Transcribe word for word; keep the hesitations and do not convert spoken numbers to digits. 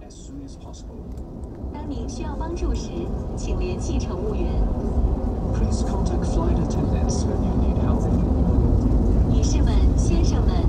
as soon as possible. 当您需要帮助时，请联系乘务员。 Please contact flight attendants when you need help. 女士们、先生们，